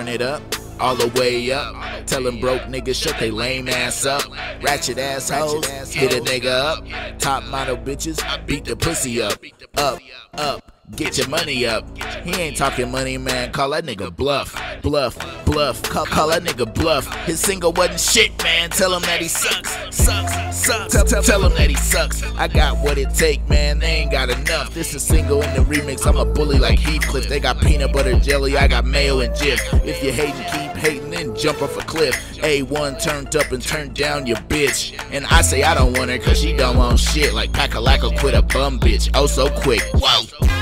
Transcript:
it up, all the way up. Tellin' broke niggas shut they lame ass up. Ratchet assholes, hit a nigga up. Top model bitches, beat the pussy up. Up, up, get your money up. He ain't talking money, man, call that nigga bluff. Bluff, bluff, call that nigga bluff. His single wasn't shit, man, tell him that he sucks. Tell him that he sucks. I got what it take, man, they ain't got enough. This is single in the remix, I'm a bully like Heathcliff. They got peanut butter jelly, I got mayo and Jif. If you hatin', keep hatin', then jump off a cliff. A1 turned up and turned down your bitch. And I say I don't want her cause she don't want shit. Like Pack-a-Lack quit a bum bitch, oh so quick. Whoa.